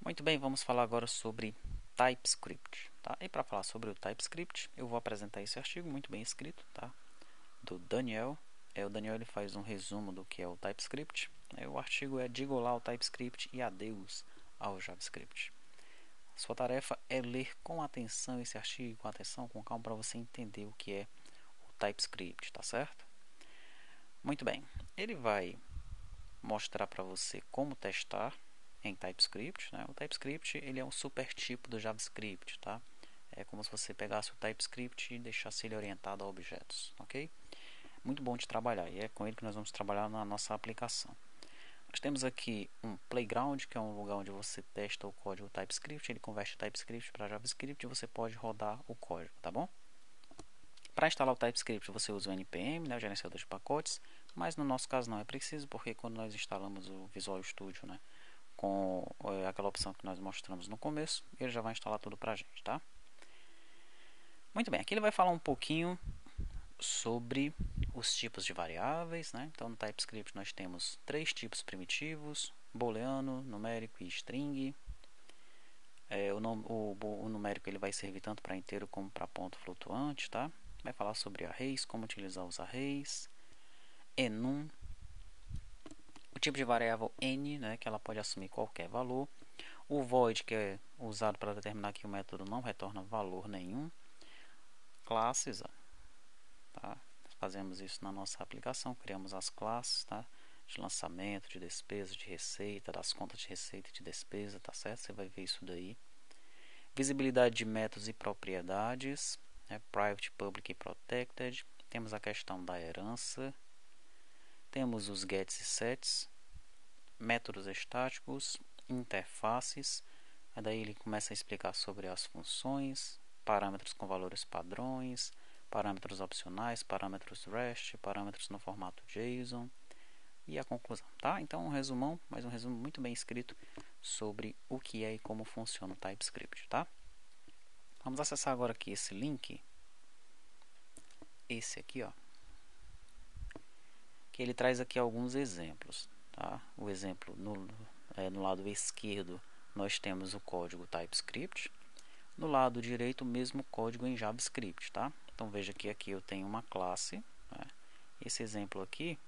Muito bem, vamos falar agora sobre TypeScript, tá? E para falar sobre o TypeScript, eu vou apresentar esse artigo muito bem escrito, tá? Do Daniel. O Daniel ele faz um resumo do que é o TypeScript. O artigo é Diga olá ao TypeScript e adeus ao JavaScript. Sua tarefa é ler com atenção esse artigo, com atenção, com calma, para você entender o que é o TypeScript, tá certo? Muito bem, ele vai mostrar para você como testar em TypeScript, né? O TypeScript ele é um supertipo do JavaScript, tá? É como se você pegasse o TypeScript e deixasse ele orientado a objetos, ok? Muito bom de trabalhar e é com ele que nós vamos trabalhar na nossa aplicação. Nós temos aqui um playground, que é um lugar onde você testa o código TypeScript, ele converte o TypeScript para JavaScript e você pode rodar o código, tá bom? Para instalar o TypeScript você usa o npm, né, o gerenciador de pacotes, mas no nosso caso não é preciso, porque quando nós instalamos o Visual Studio, né, com aquela opção que nós mostramos no começo, ele já vai instalar tudo para a gente, tá? Muito bem, aqui ele vai falar um pouquinho sobre os tipos de variáveis, né? Então no TypeScript nós temos três tipos primitivos: booleano, numérico e string. O numérico ele vai servir tanto para inteiro como para ponto flutuante, tá? Vai falar sobre arrays, como utilizar os arrays, enum, o tipo de variável n, né, que ela pode assumir qualquer valor, o void, que é usado para determinar que o método não retorna valor nenhum, classes, tá? Fazemos isso na nossa aplicação, criamos as classes, tá? De lançamento, de despesa, de receita, das contas de receita e de despesa, tá certo? Você vai ver isso daí. Visibilidade de métodos e propriedades, né? Private, Public e Protected. Temos a questão da herança. Temos os gets e sets, métodos estáticos, interfaces. Daí ele começa a explicar sobre as funções, parâmetros com valores padrões, parâmetros opcionais, parâmetros REST, parâmetros no formato JSON e a conclusão, tá? Então um resumão, mas um resumo muito bem escrito sobre o que é e como funciona o TypeScript, tá? Vamos acessar agora aqui esse link, esse aqui, ó, que ele traz aqui alguns exemplos, tá? O exemplo no lado esquerdo nós temos o código TypeScript, no lado direito o mesmo código em JavaScript, tá? Então veja que aqui eu tenho uma classe, né? Esse exemplo aqui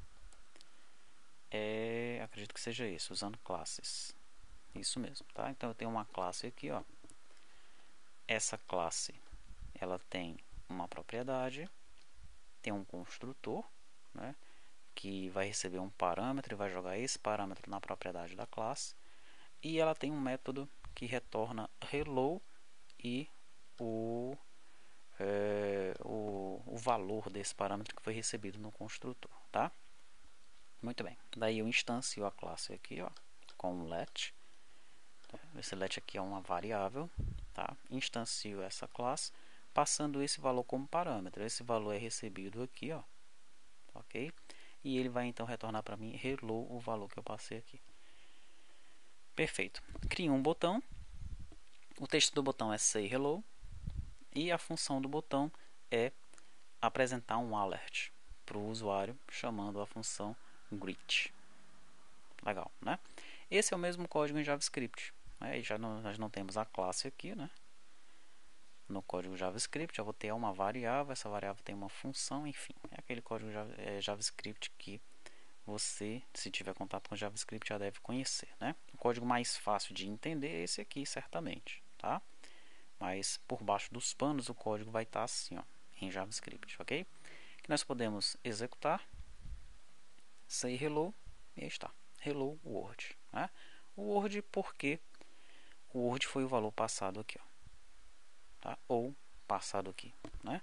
acredito que seja esse, usando classes. Isso mesmo, tá? Então eu tenho uma classe aqui, ó. Essa classe, ela tem uma propriedade, tem um construtor, né? Que vai receber um parâmetro e vai jogar esse parâmetro na propriedade da classe. E ela tem um método que retorna hello e o valor desse parâmetro que foi recebido no construtor, tá? Muito bem. Daí eu instancio a classe aqui, ó, com let. Esse let aqui é uma variável, tá? Instancio essa classe, passando esse valor como parâmetro. Esse valor é recebido aqui, ó, ok? E ele vai então retornar para mim hello o valor que eu passei aqui. Perfeito. Crio um botão. O texto do botão é say hello e a função do botão é apresentar um alert para o usuário, chamando a função greet. Legal, né? Esse é o mesmo código em JavaScript. Nós não temos a classe aqui, né? No código JavaScript, eu vou ter uma variável, essa variável tem uma função, enfim. É aquele código JavaScript que você, se tiver contato com JavaScript, já deve conhecer, né? O código mais fácil de entender é esse aqui, certamente, tá? Mas por baixo dos panos o código vai estar assim, ó, em JavaScript, ok? Que nós podemos executar, say hello, e aí está, hello world, né? O Word porque o Word foi o valor passado aqui, ó, tá? Ou passado aqui, né?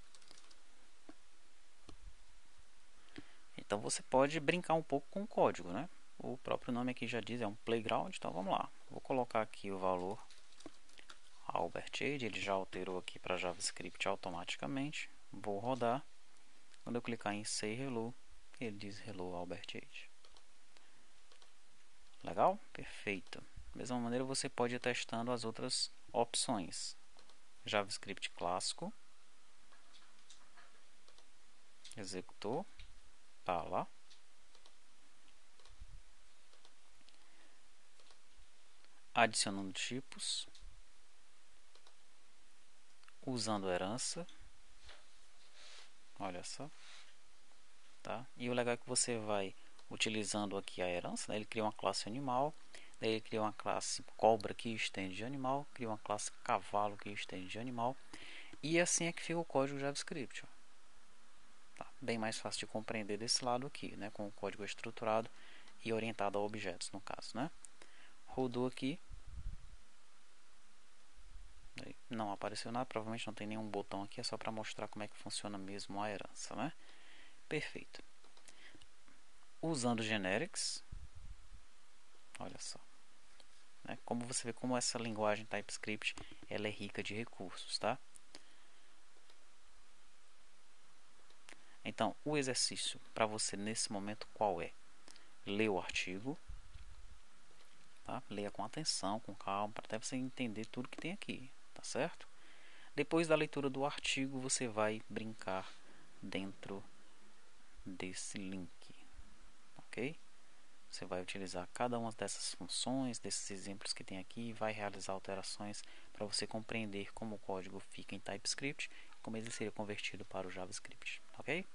Então você pode brincar um pouco com o código, né? O próprio nome aqui já diz, é um playground, então vamos lá. Vou colocar aqui o valor Albert Age, ele já alterou aqui para JavaScript automaticamente. Vou rodar. Quando eu clicar em Say Hello, ele diz Hello Albert Age. Legal? Perfeito. Da mesma maneira você pode ir testando as outras opções. JavaScript clássico. Executou. Tá lá. adicionando tipos, usando herança, olha só, tá? E o legal é que você vai utilizando aqui a herança, né? Ele cria uma classe animal, daí ele cria uma classe cobra que estende de animal, cria uma classe cavalo que estende de animal, e assim é que fica o código JavaScript, ó. Tá? Bem mais fácil de compreender desse lado aqui, né? Com o código estruturado e orientado a objetos, no caso, né? Rodou aqui, não apareceu nada, provavelmente não tem nenhum botão aqui, é só para mostrar como é que funciona mesmo a herança, né? Perfeito. Usando generics, olha só, né? Como você vê como essa linguagem TypeScript ela é rica de recursos, tá? Então, o exercício para você nesse momento qual é? Ler o artigo, tá? Leia com atenção, com calma, para até você entender tudo que tem aqui, tá certo? Depois da leitura do artigo, você vai brincar dentro desse link, ok? Você vai utilizar cada uma dessas funções, desses exemplos que tem aqui, e vai realizar alterações para você compreender como o código fica em TypeScript, como ele seria convertido para o JavaScript, ok?